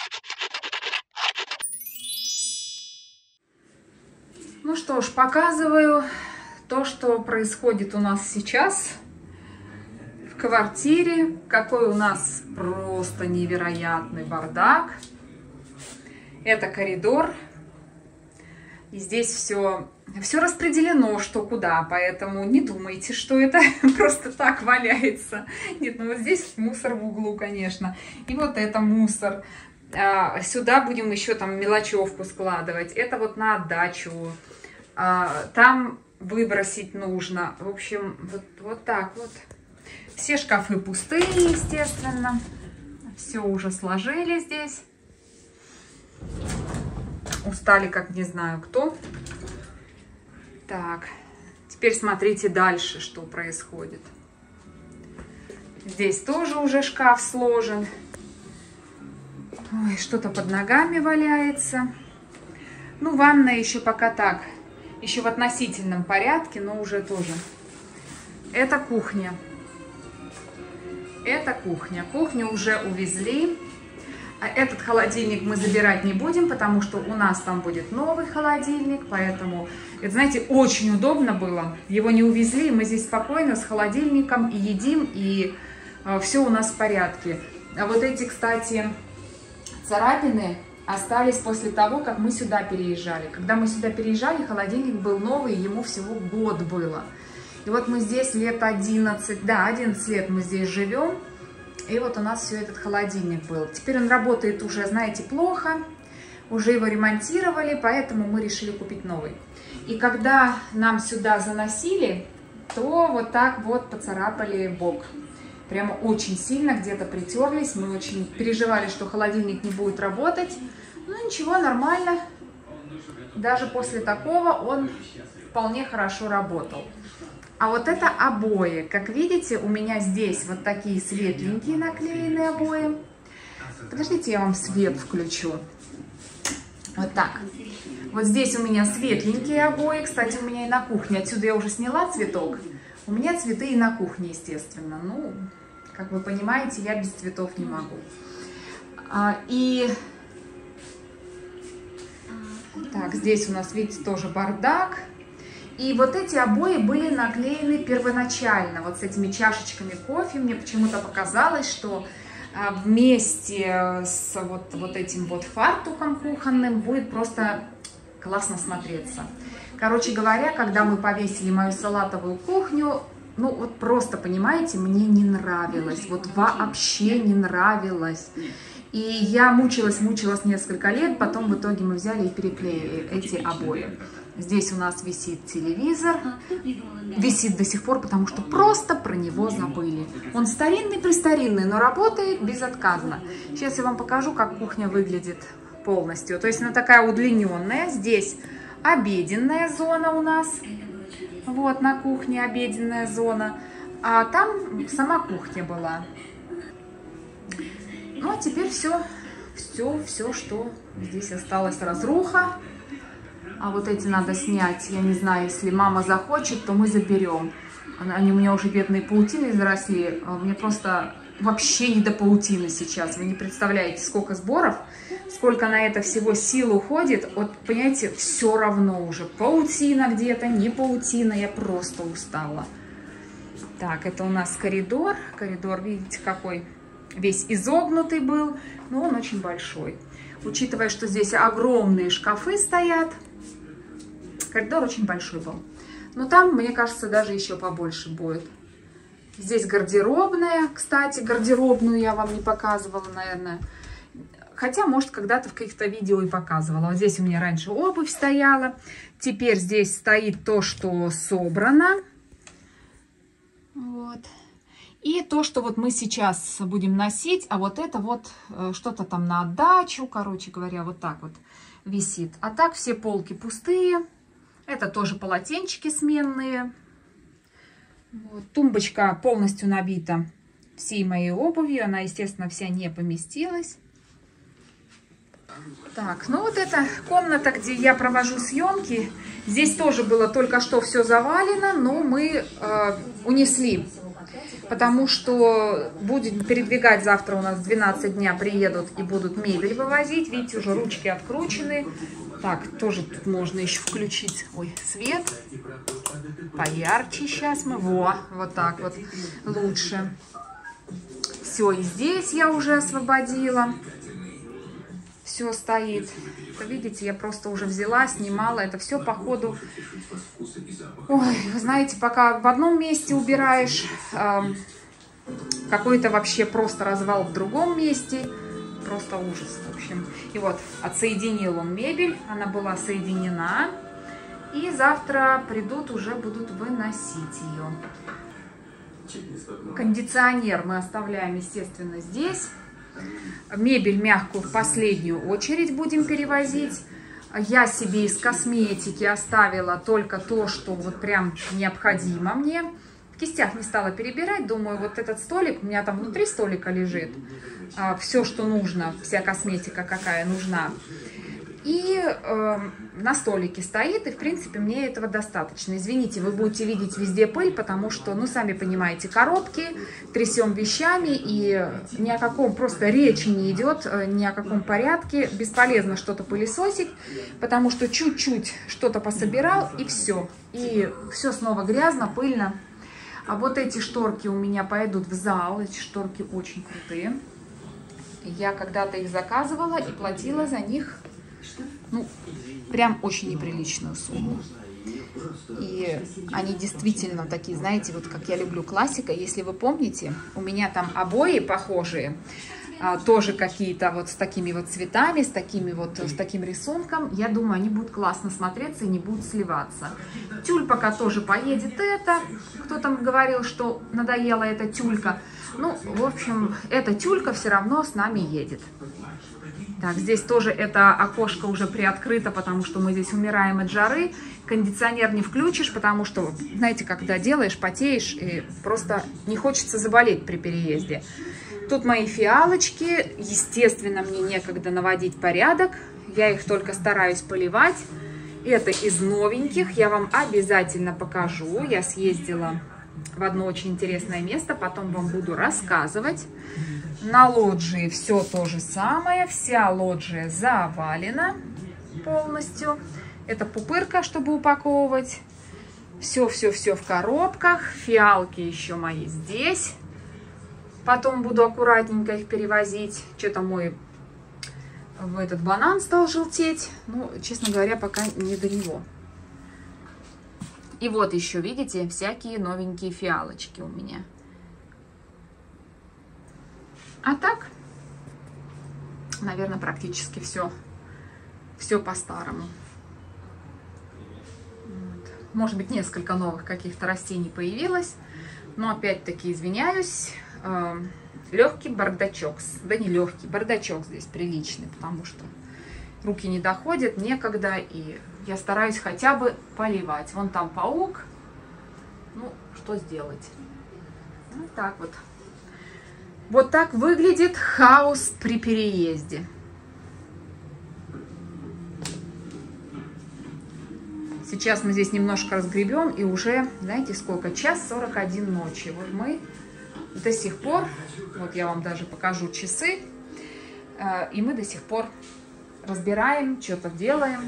Ну что ж, показываю то, что происходит у нас сейчас в квартире. Какой у нас просто невероятный бардак. Это коридор. И здесь все распределено, что куда, поэтому не думайте, что это просто так валяется. Нет, ну вот здесь мусор в углу, конечно. И вот это мусор. Сюда будем еще там мелочевку складывать. Это вот на отдачу. Там выбросить нужно. В общем, вот так вот. Все шкафы пустые, естественно. Все уже сложили здесь. Устали, как не знаю кто. Так, теперь смотрите дальше, что происходит. Здесь тоже уже шкаф сложен. Ой, что-то под ногами валяется. Ну, ванная еще пока так. Еще в относительном порядке, но уже тоже. Это кухня. Это кухня. Кухню уже увезли. Этот холодильник мы забирать не будем, потому что у нас там будет новый холодильник. Поэтому, это, знаете, очень удобно было. Его не увезли, мы здесь спокойно с холодильником и едим, и все у нас в порядке. А вот эти, кстати, царапины остались после того, как мы сюда переезжали. Когда мы сюда переезжали, холодильник был новый, ему всего год было. И вот мы здесь лет 11, да, 11 лет мы здесь живем. И вот у нас все этот холодильник был. Теперь он работает уже, знаете, плохо. Уже его ремонтировали, поэтому мы решили купить новый. И когда нам сюда заносили, то вот так вот поцарапали бок. Прямо очень сильно где-то притерлись. Мы очень переживали, что холодильник не будет работать. Ну ничего, нормально. Даже после такого он вполне хорошо работал. А вот это обои. Как видите, у меня здесь вот такие светленькие наклеенные обои. Подождите, я вам свет включу. Вот так. Вот здесь у меня светленькие обои. Кстати, у меня и на кухне. Отсюда я уже сняла цветок. У меня цветы и на кухне, естественно. Ну, как вы понимаете, я без цветов не могу. Так, здесь у нас, видите, тоже бардак. И вот эти обои были наклеены первоначально, вот с этими чашечками кофе. Мне почему-то показалось, что вместе с вот этим вот фартуком кухонным будет просто классно смотреться. Короче говоря, когда мы повесили мою салатовую кухню, ну вот просто, понимаете, мне не нравилось, вот вообще не нравилось. И я мучилась несколько лет, потом в итоге мы взяли и переклеили эти обои. Здесь у нас висит телевизор, висит до сих пор, потому что просто про него забыли. Он старинный-престаринный, но работает безотказно. Сейчас я вам покажу, как кухня выглядит полностью. То есть она такая удлиненная. Здесь обеденная зона у нас. Вот на кухне обеденная зона. А там сама кухня была. Ну а теперь все, что здесь осталось, разруха. А вот эти надо снять. Я не знаю, если мама захочет, то мы заберем. Они у меня уже бедные паутины заросли. Мне просто вообще не до паутины сейчас. Вы не представляете, сколько сборов, сколько на это всего сил уходит. Вот, понимаете, все равно уже. Паутина где-то, не паутина. Я просто устала. Так, это у нас коридор. Коридор, видите, какой весь изогнутый был. Но он очень большой. Учитывая, что здесь огромные шкафы стоят. Коридор очень большой был. Но там, мне кажется, даже еще побольше будет. Здесь гардеробная. Кстати, гардеробную я вам не показывала, наверное. Хотя, может, когда-то в каких-то видео и показывала. Вот здесь у меня раньше обувь стояла. Теперь здесь стоит то, что собрано. Вот. И то, что вот мы сейчас будем носить. А вот это вот что-то там на отдачу. Короче говоря, вот так вот висит. А так все полки пустые. Это тоже полотенчики сменные. Вот. Тумбочка полностью набита всей моей обувью. Она, естественно, вся не поместилась. Так, ну вот эта комната, где я провожу съемки. Здесь тоже было только что все завалено, но мы унесли потому что будем передвигать. Завтра у нас 12 дня приедут и будут мебель вывозить. Видите, уже ручки откручены. Так, тоже тут можно еще включить, ой, свет. Поярче сейчас мы. Вот так вот лучше. Все, и здесь я уже освободила. Все стоит. Это, видите, я просто уже взяла, снимала. Это все по ходу. Ой, вы знаете, пока в одном месте убираешь, какой-то вообще просто развал в другом месте. Просто ужас, в общем. И вот, отсоединил он мебель. Она была соединена. И завтра придут, уже будут выносить ее. Кондиционер мы оставляем, естественно, здесь. Мебель мягкую в последнюю очередь будем перевозить. Я себе из косметики оставила только то, что вот прям необходимо мне. В кистях не стала перебирать. Думаю, вот этот столик, у меня там внутри столика лежит. Все, что нужно, вся косметика, какая нужна. И на столике стоит, и, в принципе, мне этого достаточно. Извините, вы будете видеть везде пыль, потому что, ну, сами понимаете, коробки, трясем вещами, и ни о каком, просто речи не идет, ни о каком порядке. Бесполезно что-то пылесосить, потому что чуть-чуть что-то пособирал, и все. И все снова грязно, пыльно. А вот эти шторки у меня пойдут в зал, эти шторки очень крутые. Я когда-то их заказывала и платила за них... Ну, прям очень неприличную сумму. И они действительно такие, знаете, вот как я люблю классика. Если вы помните, у меня там обои похожие, тоже какие-то вот с такими вот цветами, с таким рисунком. Я думаю, они будут классно смотреться и не будут сливаться. Тюль пока тоже поедет это. Кто там говорил, что надоела эта тюлька. Ну, в общем, эта тюлька все равно с нами едет. Так, здесь тоже это окошко уже приоткрыто, потому что мы здесь умираем от жары. Кондиционер не включишь, потому что, знаете, когда делаешь, потеешь, и просто не хочется заболеть при переезде. Тут мои фиалочки. Естественно, мне некогда наводить порядок. Я их только стараюсь поливать. Это из новеньких. Я вам обязательно покажу. Я съездила в одно очень интересное место. Потом вам буду рассказывать. На лоджии все то же самое. Вся лоджия завалена полностью. Это пупырка, чтобы упаковывать. Все-все-все в коробках. Фиалки еще мои здесь. Потом буду аккуратненько их перевозить. Что-то мой этот банан стал желтеть. Ну, честно говоря, пока не до него. И вот еще, видите, всякие новенькие фиалочки у меня. А так, наверное, практически все по-старому. Вот. Может быть, несколько новых каких-то растений появилось. Но опять-таки извиняюсь. Легкий бардачок. Да не легкий, бардачок здесь приличный, потому что руки не доходят, некогда. И я стараюсь хотя бы поливать. Вон там паук. Ну, что сделать? Вот так вот. Вот так выглядит хаос при переезде. Сейчас мы здесь немножко разгребем, и уже, знаете, сколько? 1:41 ночи. Вот мы до сих пор, вот я вам даже покажу часы, и мы до сих пор разбираем, что-то делаем.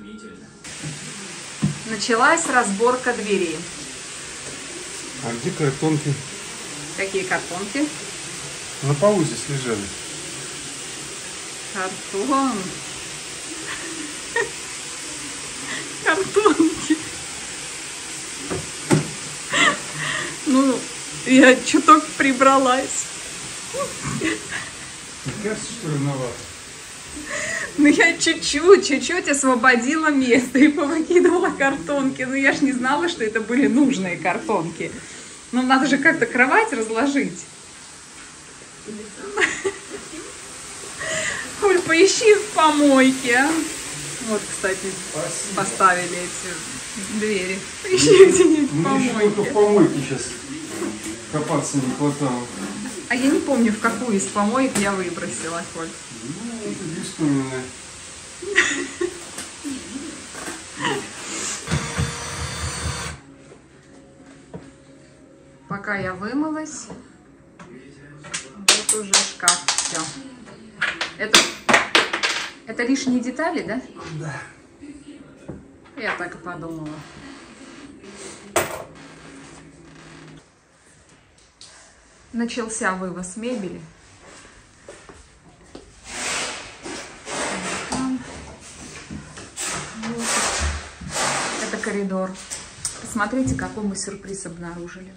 Началась разборка дверей. А где картонки? Какие картонки? На полу здесь лежали. Картон. Картонки. Ну, я чуток прибралась. Не кажется, что виноват? Ну, я чуть-чуть освободила место и повыкидывала картонки. Но я ж не знала, что это были нужные картонки. Ну, надо же как-то кровать разложить. Коль, поищи в помойке. Вот, кстати, спасибо. Поставили эти двери. Поищи где-нибудь в помойке. Мне еще только в помойке сейчас копаться не хватало. А я не помню, в какую из помоек я выбросила, Коль. Ну, это беспомерное. Пока Пока я вымылась, вот уже шкаф. Все. Это лишние детали, да? Да. Я так и подумала. Начался вывоз мебели. Вот. Это коридор. Посмотрите, какой мы сюрприз обнаружили.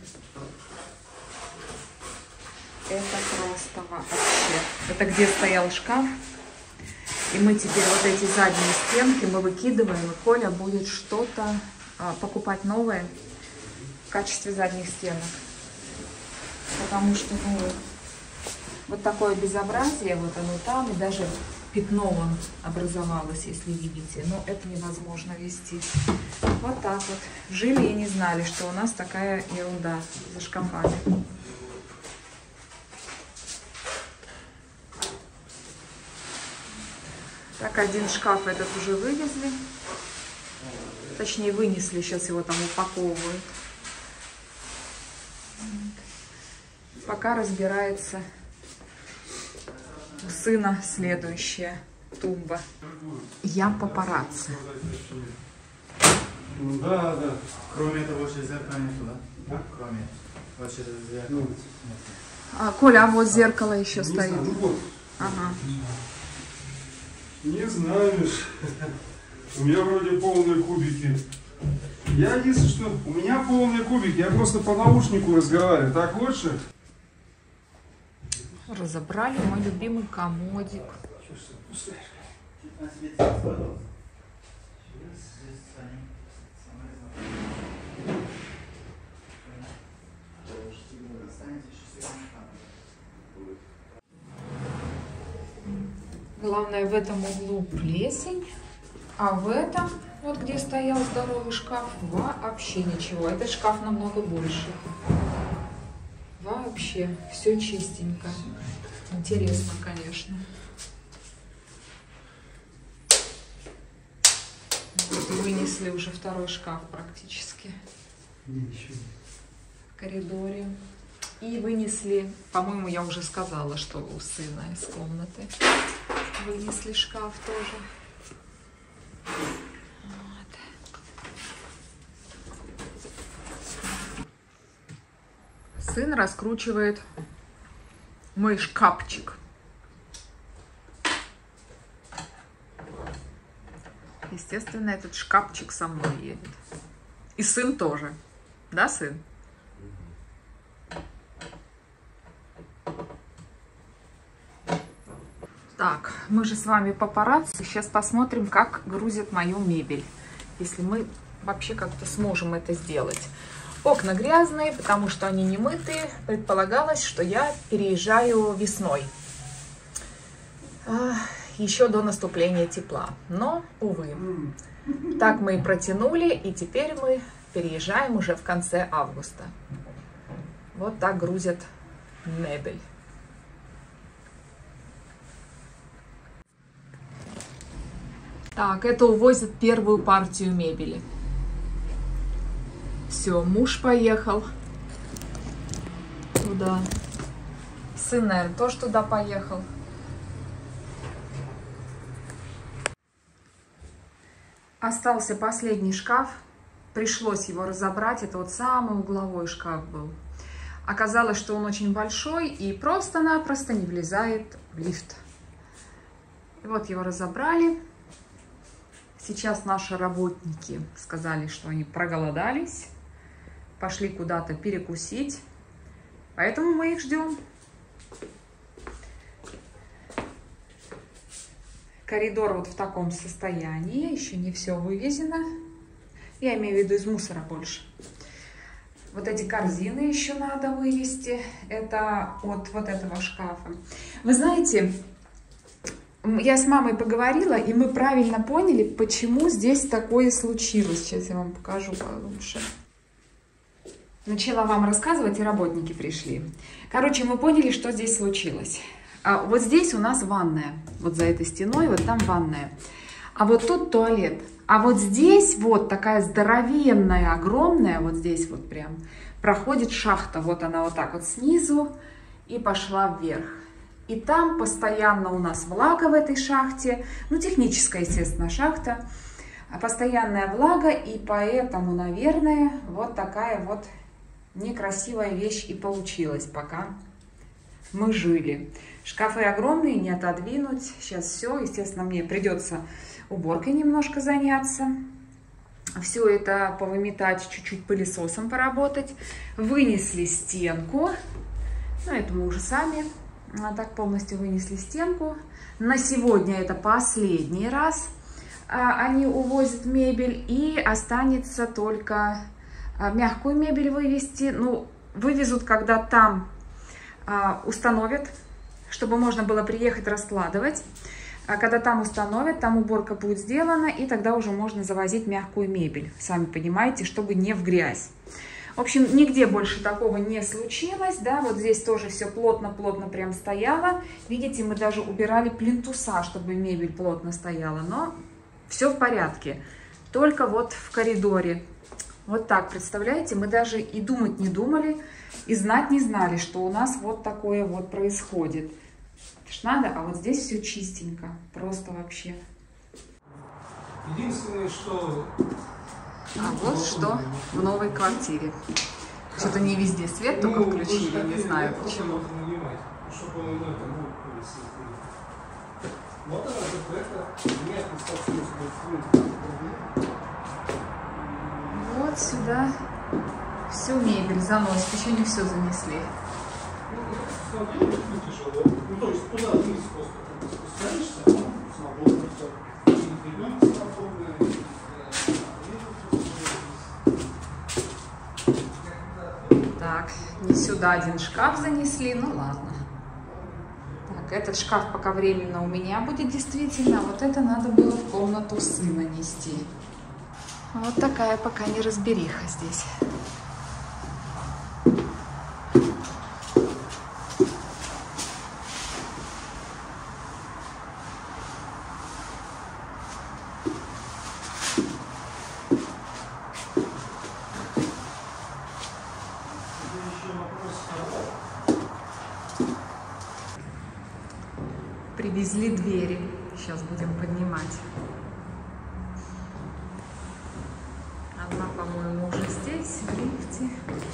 Это просто вообще. Это где стоял шкаф. И мы теперь вот эти задние стенки мы выкидываем, и Коля будет что-то покупать новое в качестве задних стенок. Потому что, ну, вот такое безобразие, вот оно там, и даже пятно вон образовалось, если видите. Но это невозможно вести. Вот так вот. Жили и не знали, что у нас такая ерунда за шкафами. Так, один шкаф этот уже вывезли. Точнее, вынесли. Сейчас его там упаковывают. Пока разбирается у сына следующая тумба. Я папарацци. Да, да. Кроме этого, больше зеркала нету, да? Кроме. Больше зеркала нет. Коля, а вот зеркало еще Не стоит. знаю, ну вот. Ага. Не знаешь. У меня вроде полные кубики. Я, если что, у меня полные кубики. Я просто по наушнику разговариваю. Так лучше? Разобрали мой любимый комодик. Главное, в этом углу плесень, а в этом, вот где стоял здоровый шкаф, вообще ничего. Этот шкаф намного больше. Вообще все чистенько. Интересно, конечно. Вот, вынесли уже второй шкаф практически в коридоре. И вынесли, по-моему, я уже сказала, что у сына из комнаты вынесли шкаф тоже. Вот. Сын раскручивает мой шкафчик. Естественно, этот шкафчик со мной едет. И сын тоже. Да, сын? Так, мы же с вами папарацци. Сейчас посмотрим, как грузят мою мебель. Если мы вообще как-то сможем это сделать. Окна грязные, потому что они не мытые. Предполагалось, что я переезжаю весной. Еще до наступления тепла. Но, увы. Так мы и протянули. И теперь мы переезжаем уже в конце августа. Вот так грузят мебель. Так, это увозят первую партию мебели. Все, муж поехал туда. Сын, наверное, тоже туда поехал. Остался последний шкаф. Пришлось его разобрать. Это вот самый угловой шкаф был. Оказалось, что он очень большой и просто-напросто не влезает в лифт. И вот его разобрали. Сейчас наши работники сказали, что они проголодались, пошли куда-то перекусить, поэтому мы их ждем. Коридор вот в таком состоянии, еще не все вывезено. Я имею в виду из мусора больше. Вот эти корзины еще надо вывести, это от вот этого шкафа. Вы знаете... Я с мамой поговорила, и мы правильно поняли, почему здесь такое случилось. Сейчас я вам покажу получше. Начала вам рассказывать, и работники пришли. Короче, мы поняли, что здесь случилось. Вот здесь у нас ванная. Вот за этой стеной, вот там ванная. А вот тут туалет. А вот здесь вот такая здоровенная, огромная, вот здесь вот прям проходит шахта. Вот она вот так вот снизу и пошла вверх. И там постоянно у нас влага в этой шахте. Ну, техническая, естественно, шахта. Постоянная влага, и поэтому, наверное, вот такая вот некрасивая вещь и получилась, пока мы жили. Шкафы огромные, не отодвинуть. Сейчас все, естественно, мне придется уборкой немножко заняться. Все это повыметать, чуть-чуть пылесосом поработать. Вынесли стенку. Ну, это мы уже сами так полностью вынесли стенку. На сегодня это последний раз они увозят мебель, и останется только мягкую мебель вывести. Ну, вывезут, когда там установят, чтобы можно было приехать раскладывать. А когда там установят, там уборка будет сделана, и тогда уже можно завозить мягкую мебель. Сами понимаете, чтобы не в грязь. В общем, нигде больше такого не случилось, да, вот здесь тоже все плотно-плотно прям стояло. Видите, мы даже убирали плинтуса, чтобы мебель плотно стояла, но все в порядке. Только вот в коридоре. Вот так, представляете, мы даже и думать не думали, и знать не знали, что у нас вот такое вот происходит. Это ж надо, а вот здесь все чистенько, просто вообще. Единственное, что... А вот что в новой квартире. Что-то не везде свет только включили, не знаю почему. Вот сюда всю мебель заносит, еще не все занесли. Ну, то есть туда вниз просто спускаешься, свободно все. Так, не сюда один шкаф занесли, ну ладно. Так, этот шкаф пока временно у меня будет действительно, а вот это надо было в комнату сына нести. Вот такая пока неразбериха здесь. Привезли двери, сейчас будем поднимать. Одна, по-моему, уже здесь, в лифте.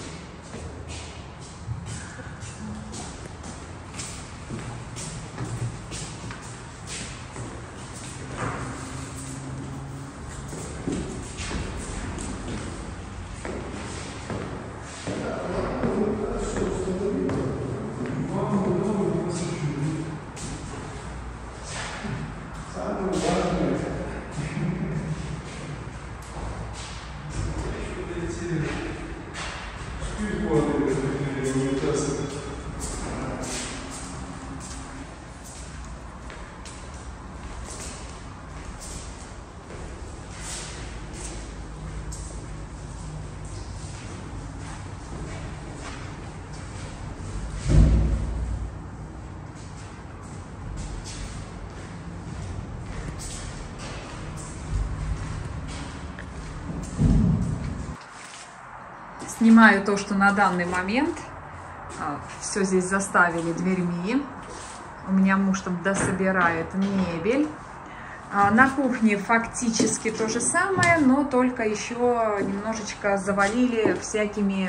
Снимаю то, что на данный момент все здесь заставили дверьми. У меня муж там дособирает мебель. На кухне фактически то же самое, но только еще немножечко завалили всякими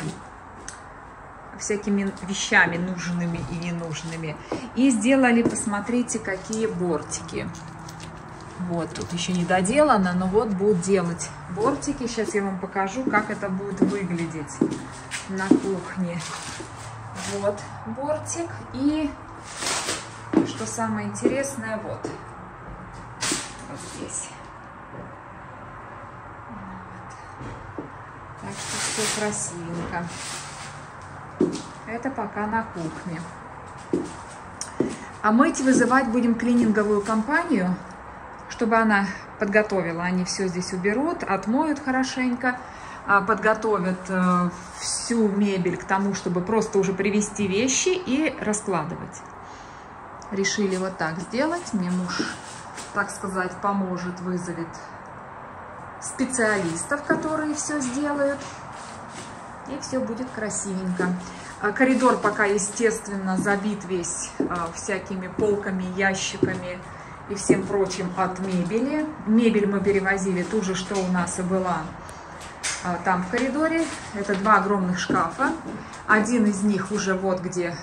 вещами нужными и ненужными. И сделали, посмотрите, какие бортики. Вот, тут еще не доделано, но вот будут делать бортики. Сейчас я вам покажу, как это будет выглядеть на кухне. Вот бортик. И что самое интересное, вот здесь. Вот. Так что все красивенько. Это пока на кухне. А мыть вызывать будем клининговую компанию, чтобы она подготовила. Они все здесь уберут, отмоют хорошенько, подготовят всю мебель к тому, чтобы просто уже привезти вещи и раскладывать. решили вот так сделать. Мне муж, так сказать, поможет, вызовет специалистов, которые все сделают. И все будет красивенько. Коридор пока, естественно, забит весь всякими полками, ящиками и всем прочим от мебели. Мебель мы перевозили ту же, что у нас и была там в коридоре. Это 2 огромных шкафа. Один из них уже вот где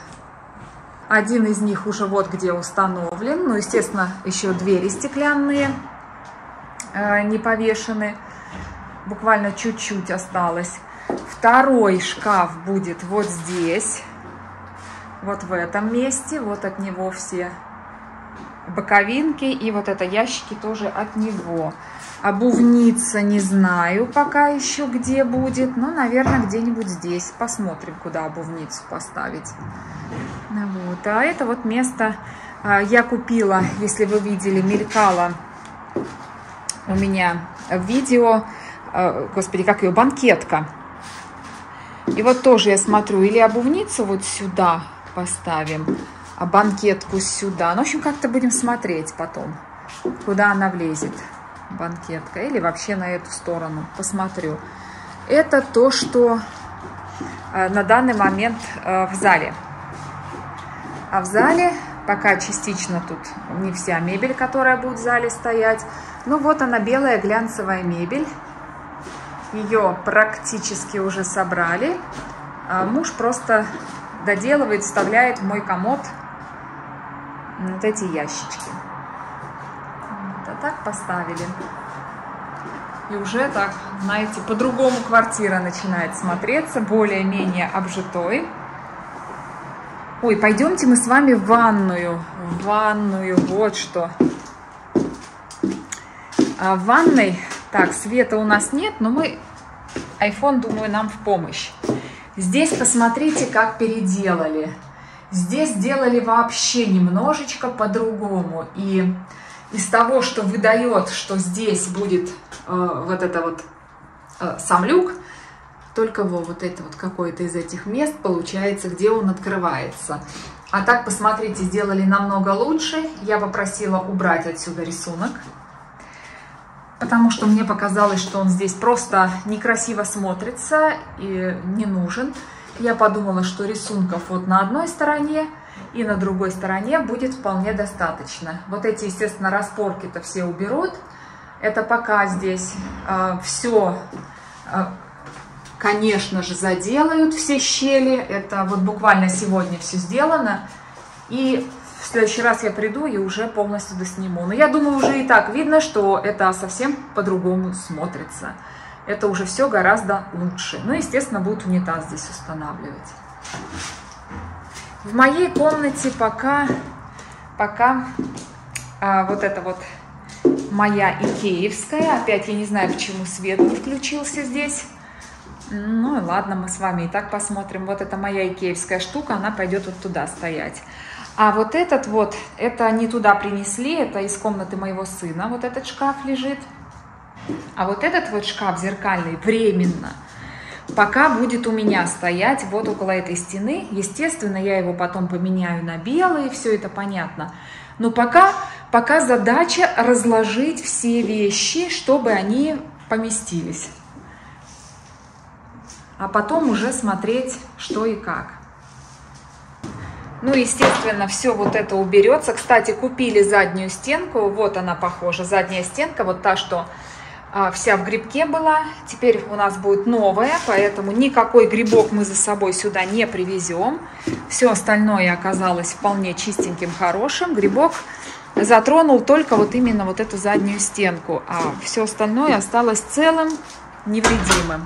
установлен. Ну, естественно, еще двери стеклянные не повешены. Буквально чуть-чуть осталось. Второй шкаф будет вот здесь, вот в этом месте. Вот от него все боковинки, и вот это ящики тоже от него. Обувница не знаю пока еще где будет, но, наверное, где-нибудь здесь. Посмотрим, куда обувницу поставить. Вот. А это вот место я купила, если вы видели, мелькало у меня в видео, господи, как ее, банкетка. И вот тоже я смотрю, или обувницу вот сюда поставим, а банкетку сюда. Ну, в общем, как-то будем смотреть потом, куда она влезет, банкетка. Или вообще на эту сторону посмотрю. Это то, что на данный момент в зале. А в зале пока частично тут не вся мебель, которая будет в зале стоять. Ну, вот она, белая глянцевая мебель. Ее практически уже собрали. Муж просто доделывает, вставляет в мой комод вот эти ящички. Вот, а так поставили. И уже так, знаете, по-другому квартира начинает смотреться, более-менее обжитой. Ой, пойдемте мы с вами в ванную. В ванную, вот что. В ванной... Так, света у нас нет, но мы, iPhone, думаю, нам в помощь. Здесь посмотрите, как переделали. Здесь сделали вообще немножечко по-другому. И из того, что выдает, что здесь будет вот это вот сам люк, только вот это вот какое-то из этих мест получается, где он открывается. А так, посмотрите, сделали намного лучше. Я попросила убрать отсюда рисунок, потому что мне показалось, что он здесь просто некрасиво смотрится и не нужен. Я подумала, что рисунков вот на одной стороне и на другой стороне будет вполне достаточно. Вот эти, естественно, распорки-то все уберут. Это пока здесь все, конечно же, заделают, все щели. Это вот буквально сегодня все сделано. И в следующий раз я приду и уже полностью досниму. Но я думаю, уже и так видно, что это совсем по-другому смотрится. Это уже все гораздо лучше. Ну, естественно, будет унитаз здесь устанавливать. В моей комнате пока вот это вот моя икеевская. Опять я не знаю, почему свет не включился здесь. Ну и ладно, мы с вами и так посмотрим. Вот это моя икеевская штука, она пойдет вот туда стоять. А вот этот вот, это не туда принесли, это из комнаты моего сына. Вот этот шкаф лежит. А вот этот вот шкаф зеркальный временно пока будет у меня стоять вот около этой стены. Естественно, я его потом поменяю на белый, все это понятно. Но пока задача разложить все вещи, чтобы они поместились. А потом уже смотреть, что и как. Ну, естественно, все вот это уберется. Кстати, купили заднюю стенку. Вот она похожа, задняя стенка, вот та, что вся в грибке была. Теперь у нас будет новая, поэтому никакой грибок мы за собой сюда не привезем. Все остальное оказалось вполне чистеньким, хорошим. Грибок затронул только вот именно вот эту заднюю стенку, а все остальное осталось целым, невредимым.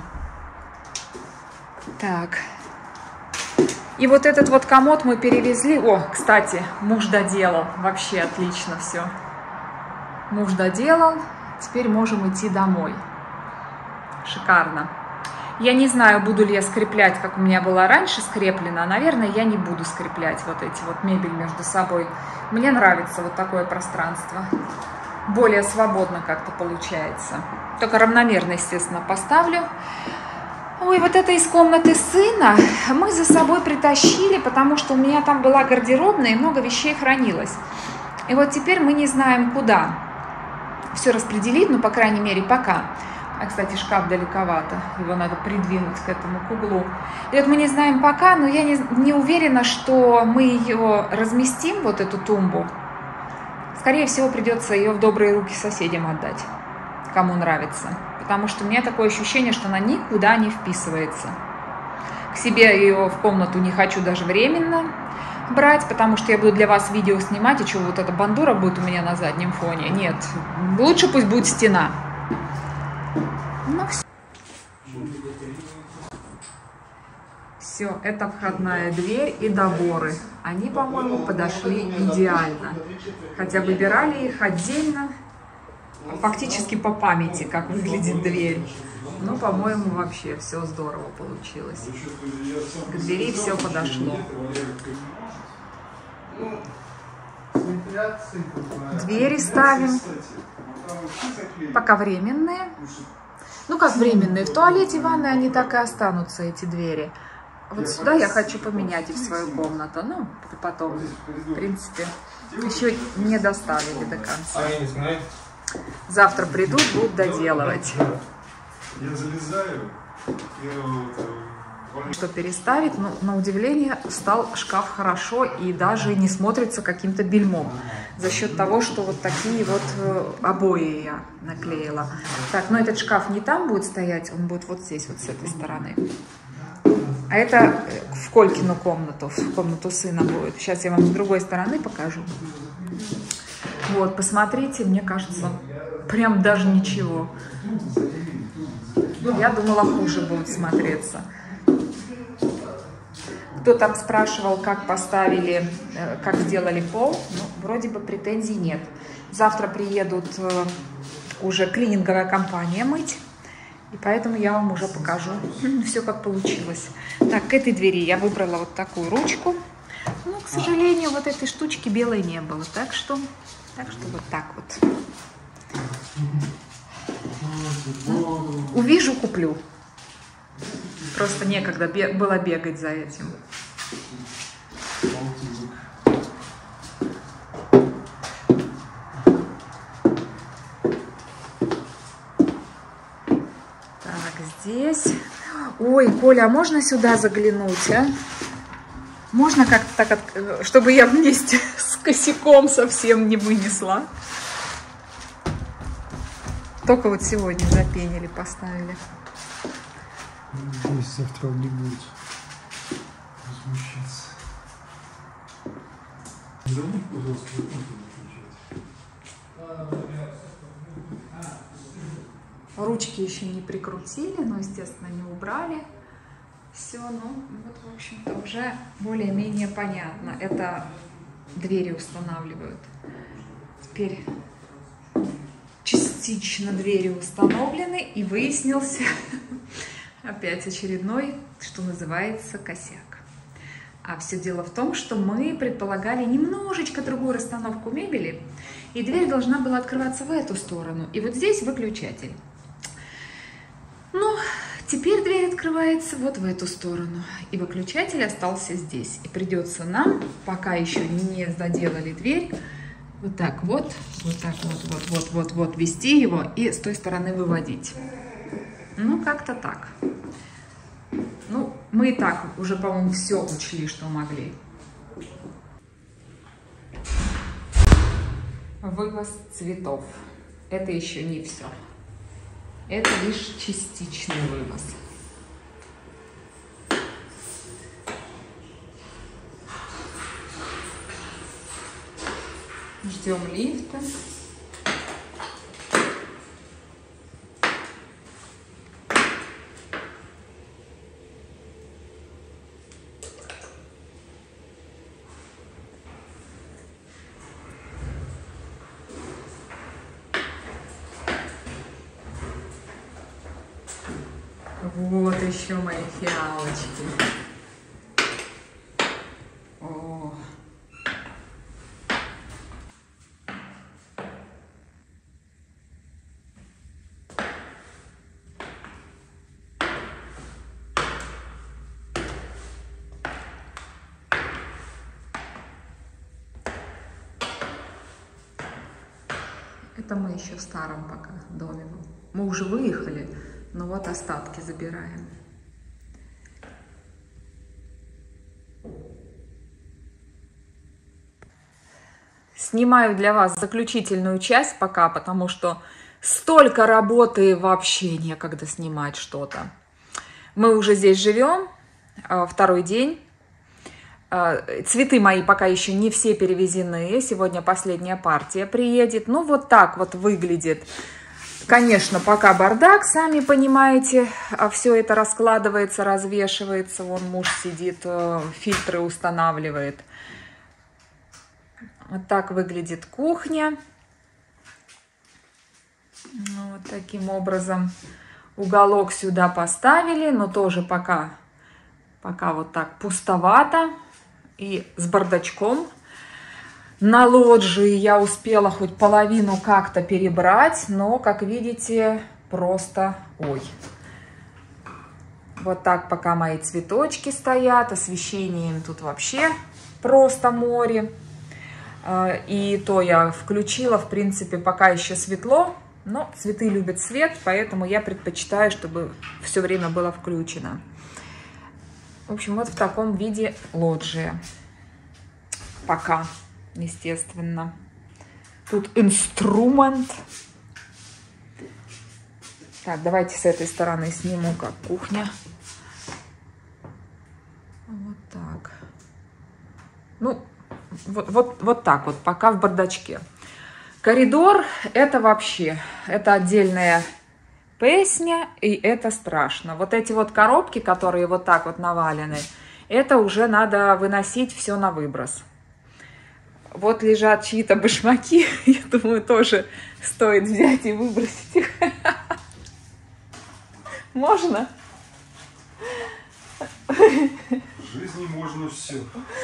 Так. И вот этот вот комод мы перевезли. О, кстати, муж доделал. Вообще отлично все. Муж доделал. Теперь можем идти домой. Шикарно. Я не знаю, буду ли я скреплять, как у меня было раньше скреплено. Наверное, я не буду скреплять вот эти вот мебель между собой. Мне нравится вот такое пространство. Более свободно как-то получается. Только равномерно, естественно, поставлю. Ой, вот это из комнаты сына мы за собой притащили, потому что у меня там была гардеробная и много вещей хранилось. И вот теперь мы не знаем, куда все распределить, ну, по крайней мере, пока. А, кстати, шкаф далековато, его надо придвинуть к этому к углу. И вот мы не знаем пока, но я не уверена, что мы ее разместим, вот эту тумбу. Скорее всего, придется ее в добрые руки соседям отдать, кому нравится. Потому что у меня такое ощущение, что она никуда не вписывается. К себе ее в комнату не хочу даже временно брать, потому что я буду для вас видео снимать, и что, вот эта бандура будет у меня на заднем фоне? Нет, лучше пусть будет стена. Ну, все. Все, это входная дверь и доборы. Они, по-моему, подошли идеально. Хотя выбирали их отдельно, фактически по памяти, как выглядит дверь. Ну, по-моему, вообще все здорово получилось. К двери все подошло. Двери ставим. Пока временные. Ну, как временные. В туалете и ванной они так и останутся, эти двери. Вот сюда я хочу поменять их в свою комнату. Ну, потом, в принципе, еще не доставили до конца. Завтра придут, будут доделывать. Я залезаю. Что переставить, но на удивление стал шкаф хорошо и даже не смотрится каким-то бельмом. За счет того, что вот такие вот обои я наклеила. Так, но этот шкаф не там будет стоять, он будет вот здесь, вот с этой стороны. А это в Колькину комнату, в комнату сына будет. Сейчас я вам с другой стороны покажу. Вот, посмотрите, мне кажется, прям даже ничего. Я думала, хуже будет смотреться. Кто там спрашивал, как поставили, как сделали пол, ну, вроде бы претензий нет. Завтра приедут уже клининговая компания мыть, и поэтому я вам уже покажу все, как получилось. Так, к этой двери я выбрала вот такую ручку. Но, к сожалению, вот этой штучки белой не было, так что вот так вот. Увижу, куплю. Просто некогда было бегать за этим. Так, здесь. Ой, Коля, а можно сюда заглянуть, а? Можно как-то так, чтобы я вместе с косяком совсем не вынесла? Только вот сегодня запенили, поставили. Здесь завтра он не будет возмущаться. Забудь, пожалуйста, Ручки еще не прикрутили, но, естественно, не убрали. Все, ну, вот, в общем-то, уже более-менее понятно. Это двери устанавливают. Теперь частично двери установлены, и выяснился опять очередной, что называется, косяк. А все дело в том, что мы предполагали немножечко другую расстановку мебели, и дверь должна была открываться в эту сторону. И вот здесь выключатель. Но теперь дверь открывается вот в эту сторону, и выключатель остался здесь. И придется нам, пока еще не доделали дверь, вот так вот вести его и с той стороны выводить. Ну, как-то так. Ну, мы и так уже, по-моему, все учли, что могли. Вывоз цветов. Это еще не все. Это лишь частичный вывоз. Ждем лифта. Вот еще мои фиалочки. О. Это мы еще в старом пока доме. Мы уже выехали, но вот остатки забираем. Снимаю для вас заключительную часть пока, потому что столько работы, вообще некогда снимать что-то. Мы уже здесь живем, второй день. Цветы мои пока еще не все перевезены. Сегодня последняя партия приедет. Ну, вот так вот выглядит. Конечно, пока бардак, сами понимаете. Все это раскладывается, развешивается. Вон муж сидит, фильтры устанавливает. Вот так выглядит кухня. Вот таким образом. Уголок сюда поставили, но тоже пока вот так пустовато. И с бардачком. На лоджии я успела хоть половину как-то перебрать, но, как видите, просто ой. Вот так пока мои цветочки стоят, освещением тут вообще просто море. И то я включила, в принципе, пока еще светло, но цветы любят свет, поэтому я предпочитаю, чтобы все время было включено. В общем, вот в таком виде лоджия. Пока, естественно. Тут инструмент. Так, давайте с этой стороны сниму, как кухня. Вот так. Ну, вот так вот, пока в бардачке. Коридор — это вообще, это отдельная песня, и это страшно. Вот эти вот коробки, которые вот так вот навалены, это уже надо выносить все на выброс. Вот лежат чьи-то башмаки, я думаю, тоже стоит взять и выбросить их. Можно? В жизни можно все.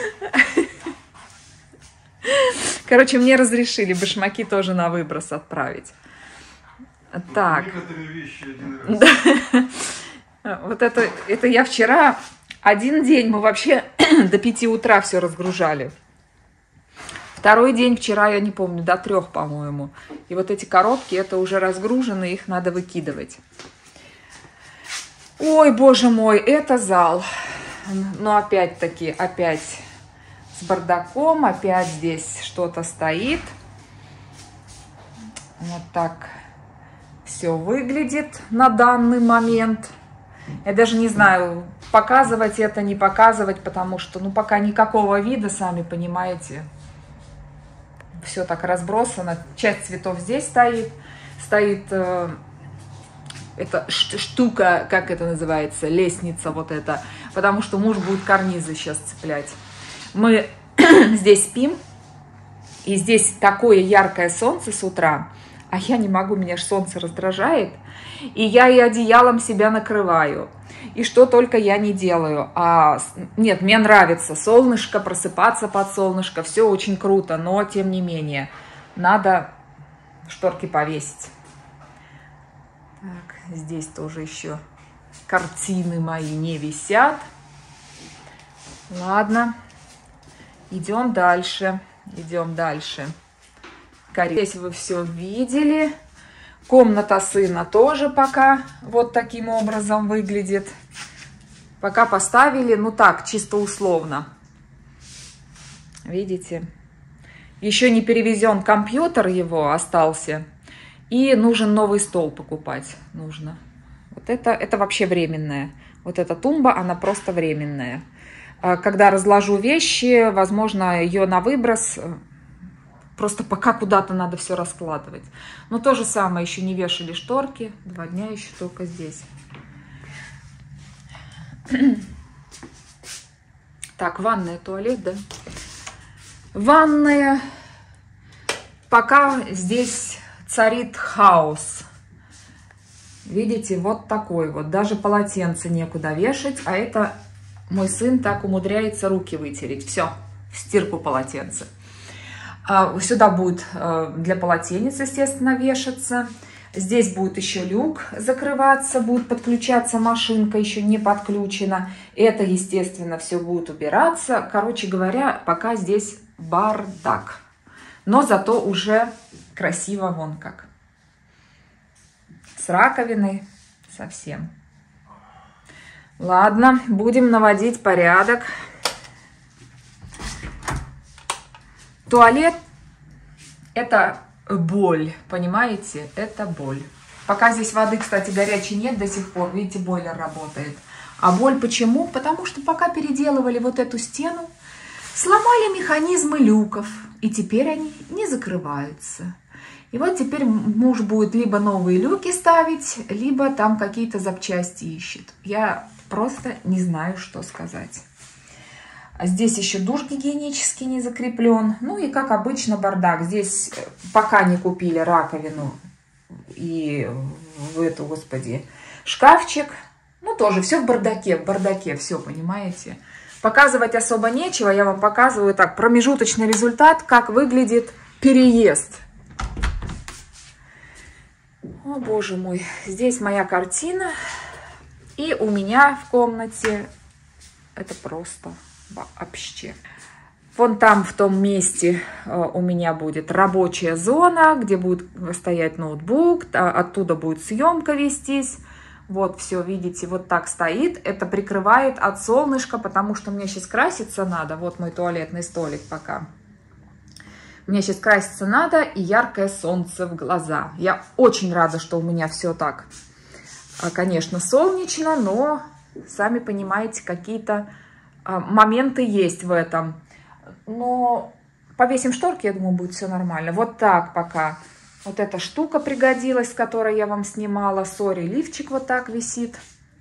Короче, мне разрешили башмаки тоже на выброс отправить. Так. Некоторые вещи один раз. Вот это я вчера, один день мы вообще до 5 утра все разгружали. Второй день вчера, я не помню, до 3, по-моему. И вот эти коробки, это уже разгружены, их надо выкидывать. Ой, боже мой, это зал. Но опять-таки, опять с бардаком, опять здесь что-то стоит. Вот так все выглядит на данный момент. Я даже не знаю, показывать это, не показывать, потому что, ну, пока никакого вида, сами понимаете. Все так разбросано. Часть цветов здесь стоит. Стоит эта штука, как это называется, лестница вот эта. Потому что муж будет карнизы сейчас цеплять. Мы здесь спим. И здесь такое яркое солнце с утра. А я не могу, меня ж солнце раздражает. И я и одеялом себя накрываю. И что только я не делаю. Нет, мне нравится солнышко, просыпаться под солнышко. Все очень круто, но тем не менее. Надо шторки повесить. Так, здесь тоже еще картины мои не висят. Ладно, идем дальше. Идем дальше. Здесь вы все видели. Комната сына тоже пока вот таким образом выглядит. Пока поставили, ну так, чисто условно. Видите? Еще не перевезен компьютер его, остался. И нужен новый стол покупать. Нужно. Вот это вообще временное. Вот эта тумба, она просто временная. Когда разложу вещи, возможно, ее на выброс. Просто пока куда-то надо все раскладывать. Но то же самое, еще не вешали шторки. 2 дня еще только здесь. Так, ванная, туалет, да? Ванная. Пока здесь царит хаос. Видите, вот такой вот. Даже полотенце некуда вешать. А это мой сын так умудряется руки вытереть. Все, в стирку полотенце. Сюда будет для полотенец, естественно, вешаться. Здесь будет еще люк закрываться, будет подключаться машинка, еще не подключена. Это, естественно, все будет убираться. Короче говоря, пока здесь бардак. Но зато уже красиво вон как. С раковиной совсем. Ладно, будем наводить порядок. Туалет — это боль, понимаете? Это боль. Пока здесь воды, кстати, горячей нет до сих пор. Видите, бойлер работает. А боль почему? Потому что пока переделывали вот эту стену, сломали механизмы люков. И теперь они не закрываются. И вот теперь муж будет либо новые люки ставить, либо там какие-то запчасти ищет. Я просто не знаю, что сказать. А здесь еще душ гигиенический не закреплен. Ну и, как обычно, бардак. Здесь пока не купили раковину и в эту, господи, шкафчик. Ну, тоже все в бардаке все, понимаете. Показывать особо нечего. Я вам показываю так, промежуточный результат, как выглядит переезд. О, боже мой. Здесь моя картина. И у меня в комнате это просто вообще. Вон там, в том месте, у меня будет рабочая зона, где будет стоять ноутбук. Оттуда будет съемка вестись. Вот все, видите, вот так стоит. Это прикрывает от солнышка, потому что мне сейчас краситься надо. Вот мой туалетный столик пока. Мне сейчас краситься надо, и яркое солнце в глаза. Я очень рада, что у меня все так, конечно, солнечно, но, сами понимаете, какие-то моменты есть в этом. Но повесим шторки, я думаю, будет все нормально. Вот так пока. Вот эта штука пригодилась, с которой я вам снимала. Сори, лифчик вот так висит.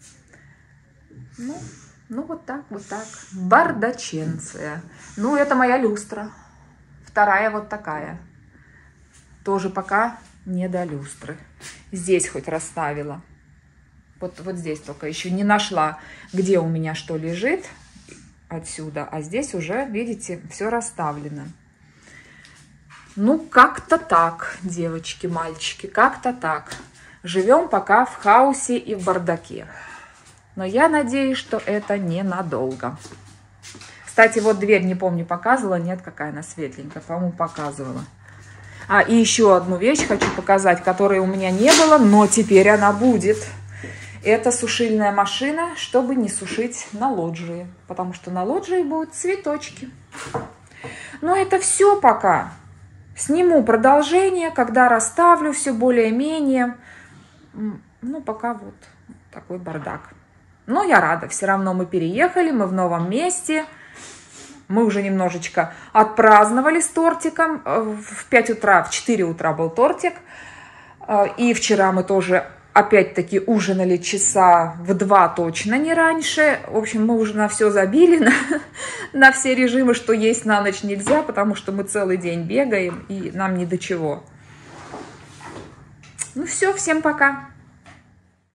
Ну вот так, вот так. Бардаченция. Ну, это моя люстра. Вторая вот такая. Тоже пока не до люстры. Здесь хоть расставила. Вот здесь только еще не нашла, где у меня что лежит. Отсюда. А здесь уже, видите, все расставлено. Ну, как-то так, девочки, мальчики, как-то так. Живем пока в хаосе и в бардаке. Но я надеюсь, что это ненадолго. Кстати, вот дверь, не помню, показывала. Нет, какая она светленькая. По-моему, показывала. А, и еще одну вещь хочу показать, которой у меня не было, но теперь она будет. Это сушильная машина, чтобы не сушить на лоджии. Потому что на лоджии будут цветочки. Но это все пока. Сниму продолжение, когда расставлю все более-менее. Ну, пока вот такой бардак. Но я рада. Все равно мы переехали, мы в новом месте. Мы уже немножечко отпраздновали с тортиком. В 5 утра, в 4 утра был тортик. И вчера мы тоже опять-таки ужинали часа в 2 точно, не раньше. В общем, мы уже на все забили, на все режимы, что есть на ночь нельзя, потому что мы целый день бегаем, и нам ни до чего. Ну все, всем пока.